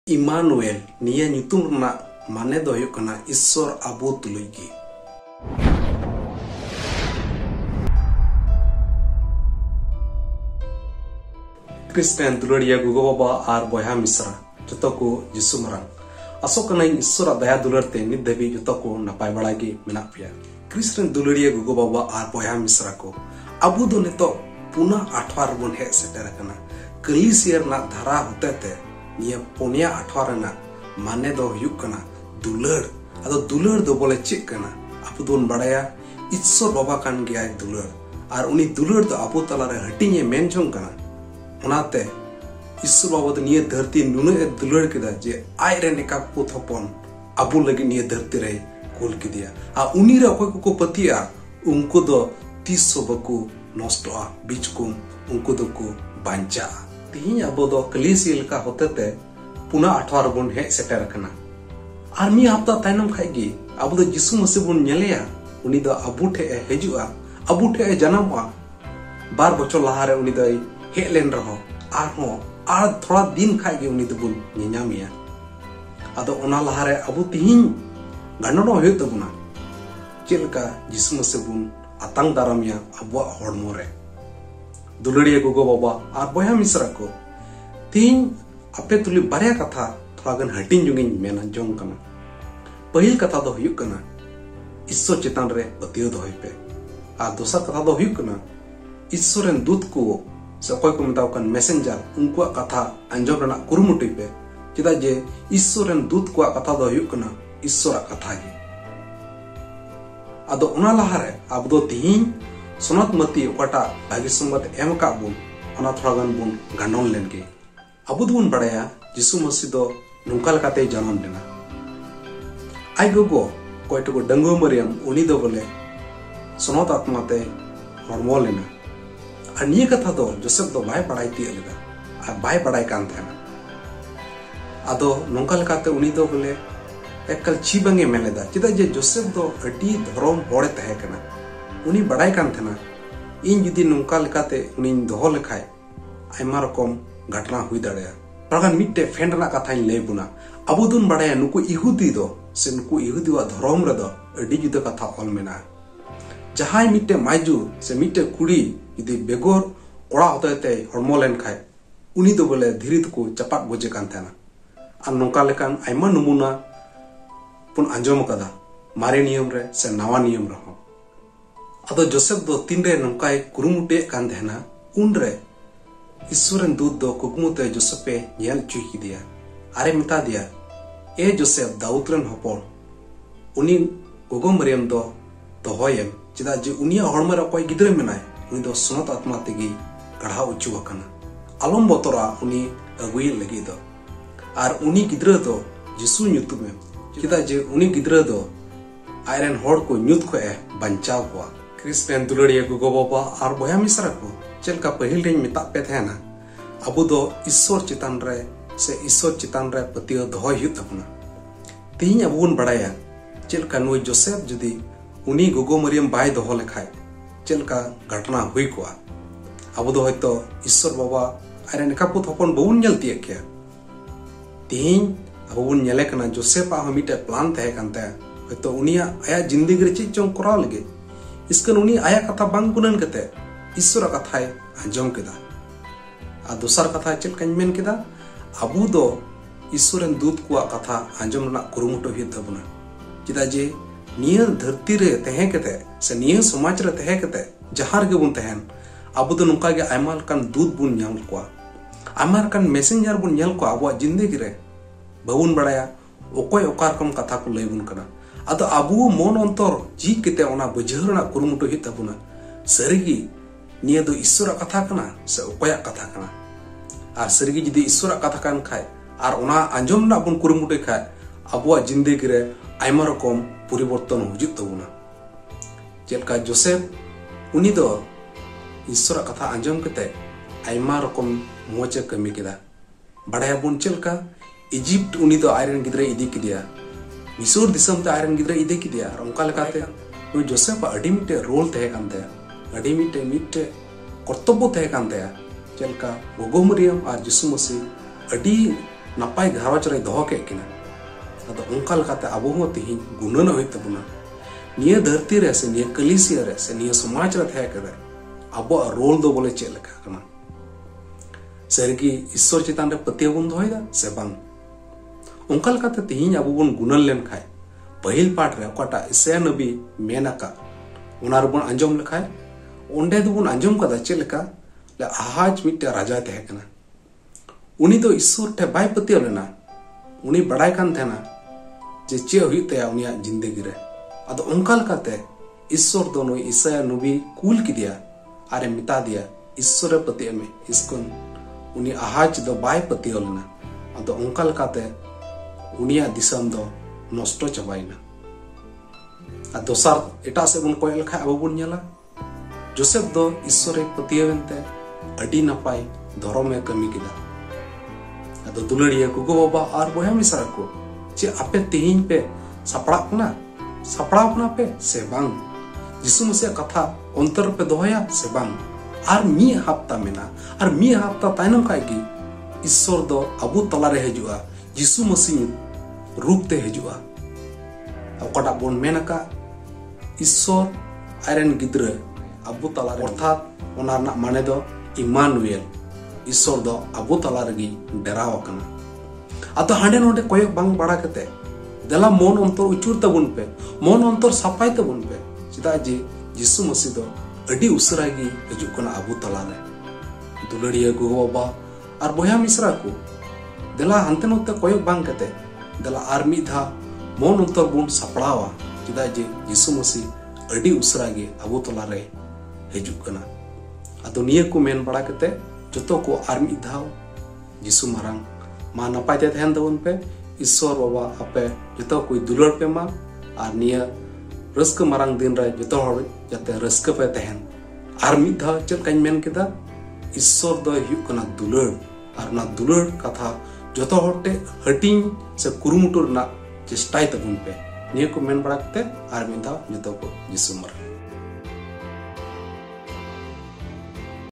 Emmanuel निया nyutum रना माने दो हुयुक कना ईश्वर आबो तुलुई की। क्रिस्टियन दुलड़िया गुगो बाबा आर बया मिश्रा जतो को जिसु मरांग आसो कना ईश्वर दया दुलड़ते नित धबी जतो को नपाय बड़ा गे मेना पिया। क्रिस्टियन दुलड़िया गुगो बाबा आर बया मिश्रा को आबो दो नितो पुना 8 बन हे सेटर कना कलिसियर ना धारा होते ते निया पुनिया 8 रना माने दो हुयुक कना दुलड़। अदो दुलड़ दो बोले चेक कना आबो दोन बड़ाया ईश्वर बाबा कान गया दुलड़ और उनी दुलड़ दो आबो तलारे हटिnye मेन जोंग कना उनाते ईश्वर बाबा दो निये धरती नुने दुलड़ केदा जे आय रे नेका पुत हपन आबो लगी निये धरती रे कोल किदिया आ उनी रे अकोय को पतिया उनको दो 30 बको नष्टोआ बीच को उनको दो को बांचा। तिहिं आबो दो कलिसियल का होतेते पुना 18 बन हे सेटर कना आर मी हफ्ता तायनम खाइगी आबो दो जिसु मसीह बन नेलेया उनी दो आबो ठे हेजुआ आबो ठे जन्मवा 12 बछर लाहारे उनी दो हे लेन रहो आर थोड़ा दिन खाइगे उनी दो बन नेनामिया। आदो ओना लाहारे आबो तिहिं गानडो होय तबुना चेलका जिसु मसीह बन आतांग दारामिया आबो हड़मो रे। दुलड़िया गोगो बाबा आर बया मिश्रा को तिहिं आपे तुली बारया कथा थोड़ा गन हटिन जुंगिन मेना जोंग कना। पहिल कथा दो हुयुक कना ईश्वर चेतन रे पतियो दोहय पे आ दोसर कथा दो हुयुक कना ईश्वर रेन दूत को से अकोय को मेताव कन मैसेंजर उनको कथा अंजम रना कुरुमुटुई पे चेदा जे ईश्वर रेन दूत को कथा दो हुयुक कना ईश्वर कथा गे। आदो ओना लाहारे अब दो तिहिं सोनत मती ओकाटा भागी संबत एम का बुन ओना थोड़ा गन बुन गांडोन लेन गे। आबो दोन बड़ाया जिसु मसीह दो नुंका लकाते जन्म लेना आई गोगो कोयटो डंगो मरियम उनी दो बोले सोनत आत्माते हड़मो लेना और निये कथा दो जोसेफ दो बाय बड़ाई ती लेदा और बाय बड़ाई कान थाना। आदो नुंका लकाते उनी दो बोले एकल चीबंगे मेलेदा चेदा जे जोसेफ दो अडी धर्म होड़े तहे कना उनी बड़ाई कान थाना इन जुदी नुंका लकाते उनी दोहो लेखाय आयमा रकम घटना हुई दाड़ेया। प्रगान मिट्टे फेंड ना कथा इन ले बुना आबो दुन बड़ाया नुकु इहुदी दो से नुकु इहुदीवा धर्म रे दो अडी जुदा कथा ऑल मेना जहाय मिट्टे माइजू से मिट्टे कुड़ी जुदी बेगोर कोड़ा होते हड़मो लेन खाय उनी दो बोले धीरे को चपाक बोजे कान थाना और नोका लेकान आयमा नमुना पुन आंजम कदा मारे नियम रे से नवा नियम रहो। आदो जोसेफ दो तीन रे नोकाय कुरुमुटे कान देना उन रे ईश्वर दूत दो कुकमुते जोसेफे नेल चुई किदिया आरे मिता दिया ए जोसेफ दाऊद रन हपन उनी गोगो मरियम दो दोहयम चेदा जे उनिया हड़मो रे कोई गिदरे मेनाय उनी दो सुनत आत्मा तेगी गढ़ा उच्चु हकना आलम बतरा उनी अगुई लगी दो आर उनी गिदरे दो जिसु ᱧᱩᱛᱩᱢᱮ चेदा जे उनी गिदरे दो आयरन हड़ को ᱧᱩᱛ को बंचाव हुआ। क्रिस्टियन दुलड़िया गोगो बाबा आर बया मिश्रा को चलका पहिल रे मिता पे थेना आबो दो ईश्वर चितान रे से ईश्वर चितान रे पतियो दोहय हुयुग तबना। तिहिं आबो बन बड़ाया चलका नुई जोसेफ जुदी उनी गोगो मरियम बाय दोहो लेखाय चलका घटना हुई कोआ आबो दो हयतो ईश्वर बाबा आरे नेकापुत हपन बबुन नेल तिये के तिहिं आबो बन नेले कना जोसेफ आ मिटे प्लान तहे कानते हयतो उनिया आया जिंदगी रे चेक चोंग कराव लगे इसकन उनी आया कथा बांग गुनन कते ईश्वर कथाय आंजम केदा आ दोसर कथा चलकाñ मेन केदा आबो दो ईश्वर दूत को कथा आंजम रना कुरुमुटो हुई तबना चेदा जे निया धरती रे तहे कते से निया समाज रे तहे कते जहार गे बुन तहन आबो दो नुका गे आयमा लकान दूत बुन ᱧᱟᱢ को आयमा लकान मैसेंजर बुन नेल को आबो जिंदगी रे बाबुन बड़ाया ओकोय ओकार कम कथा को लय बुन कना आदो आबो मन अंतर जी केते ओना बुझाव रना कुरुमुटो हुई तबना सरीगी निया दो ईश्वर कथा कना से ओकोया कथा कना आर सरीगी जदी ईश्वर कथा कान खाय आर ओना आंजम ना बुन कुरुमुटो खाय आबो जिंदगी रे आयमा रकम परिवर्तन हुजुग तबना। चेलका जोसेफ उनी दो ईश्वर कथा आंजम कते आयमा रकम मोचे कमी केदा बड़ाया बुन चेलका इजिप्ट उनी दो आयरन गिदरे इदी किदिया मिसर दिसम ते आयरन गिदरे इदी किदिया ओंका लेकाते नुई जोसेफ अडी मिटे रोल तहे कानते अडी मिटे कर्तव्य तहे कानते चेलका गोगो मरियम और जिसु मसीह अडी नपाय घारज रे दोहो के किना अदो उनका लकाते अबो हो तिहिन गुणन होय तबुना निया धरती रे से निया कलिसिया रे से निया समाज रे थे करे अबो रोल दो बोले चेक लका कना सरगी ईश्वर चितान रे पतिया बुन दोयदा से बांग उनका लकाते तिहिन अबो बुन गुणन लेन खाय पहिल पाठ रे ओकाटा ईसाया नबी मेनका उनार बुन अंजम लखाय ओंडे दो बुन अंजम कदा चेक लका ले आहाज मिटे राजा थे कना उनी तो ईश्वर ठे बाय पतिया लेना उनी बड़ाय कान थेना जे चे हुई तया उनिया जिंदगी रे अदो उनका लकाते ईश्वर दो नुई ईसाया नबी कूल किदिया आरे मिता दिया ईश्वर पतिया में इसकुन उनी आहाज दो बाय पतिया लेना अदो उनका लकाते उनिया दिसम दो नष्ट चबाइना आ दोसार एटा से बुन कोय लखा अबो बुन नेला जोसेफ दो ईश्वर पतिया वेनते अडी नपाय धर्म में कमी किदा अदो दुलड़िया गुगो बाबा और बोया मिसरा को जे आपे तेहिन पे सपड़ा पे से बांग यीशु मसीह कथा अंतर पे दोहया से बांग और मी हफ्ता मेना और मी हफ्ता तायनम कायगी ईश्वर दो अबु तला रे हजुआ यीशु मसीह रूप ते हजुआ ओकटा बोन मेनका ईश्वर आयरन गिद्रे अबु तला रे अर्थात ओना माने दो इमानुएल ईश्वर दो अबु तला रेगी डराव कना अतो हांडे नोडे कोयक बांग बड़ा कते दला मन अंतर उचुर तबुन पे मन अंतर सफाई तबुन पे चिदा जे यीशु मसीह दो अडी उसरागी हजु कना अबु तला रे दुलड़िया गो बाबा और बोया मिश्रा को दला हंते नोते कोयक बांग कते दला आर मिधा मन अंतर बुन सपड़ावा चिदा जे यीशु मसीह अडी उसरागी अबु तला रे हजु कना अतो निया को मेन बड़ा कते जतो को आर मिधाव यीशु मारंग मा नपाय ते तहन दबन पे ईश्वर बाबा आपे जतो कोई दुलड़ पे मा आर निया रस्क मारंग दिन रे जतो हर जते रस्क पे तहन आर मिधा चल काइन मेन केदा ईश्वर दो हिउ कना दुलड़ आर ना दुलड़ कथा जतो हटे हटिंग से कुरुमुटुर ना चेष्टाय तबन पे निया को मेन बड़ा कते आर मिधा जतो को यीशु मारंग